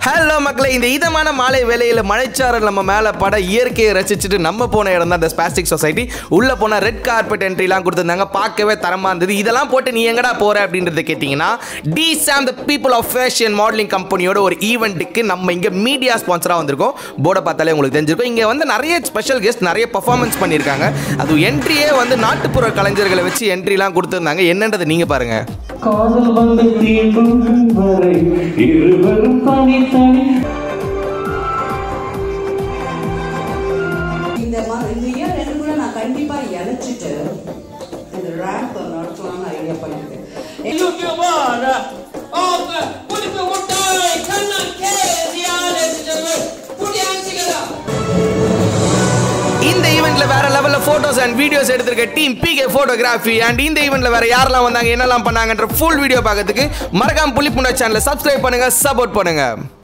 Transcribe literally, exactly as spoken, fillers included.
Hello மக்களே, இந்த இதமான மாலை வேளையில் மழைச்சாரல் நம்ம மேலே பட இயற்கையை ரசிச்சுட்டு நம்ம போன இடம் தான் இந்த ஸ்பாஸ்டிக் சொசைட்டி. உள்ளே போனால் ரெட் கார்பெட் என்ட்ரிலாம் கொடுத்துருந்தாங்க, பார்க்கவே தரமாக இருந்தது. இதெல்லாம் போட்டு நீ எங்கடா போகிற அப்படின்றத கேட்டிங்கன்னா, deSam the people of fashion modelling கம்பெனியோட ஒரு ஈவெண்ட்டுக்கு நம்ம இங்கே மீடியா ஸ்பான்சராக வந்திருக்கோம். போர்டை பார்த்தாலே உங்களுக்கு தெரிஞ்சிருக்கும். இங்கே வந்து நிறைய ஸ்பெஷல் கெஸ்ட் நிறைய பர்ஃபார்மன்ஸ் பண்ணியிருக்காங்க. அது என்ட்ரியே வந்து நாட்டுப்புற கலைஞர்களை வச்சு என்ட்ரிலாம் கொடுத்துருந்தாங்க. என்னன்றது நீங்கள் பாருங்கள். காதல் வந்து தீண்டும் வரை இருவரும் தனித்தனி. இந்த இந்த இயர் ரெண்டு கூட நான் கண்டிப்பா இழைச்சிட்டு இந்த ரேம்ப் நடத்தலாம்னு ஐடியா பண்ணிருக்கேன். இந்த ஈவெண்ட்ல வேற லெவல்ல போட்டோஸ் அண்ட் வீடியோஸ் எடுத்திருக்க டீம் பிகே போட்டோகிராஃபி அண்ட் இந்த ஈவெண்ட்ல வேற யாரெல்லாம் வந்தாங்க, என்னெல்லாம் பண்ணாங்கன்ற ஃபுல் வீடியோ பார்க்கிறதுக்கு மறக்காம புலிப்புண்டா சேனலை சப்ஸ்கிரைப் பண்ணுங்க, சப்போர்ட் பண்ணுங்க.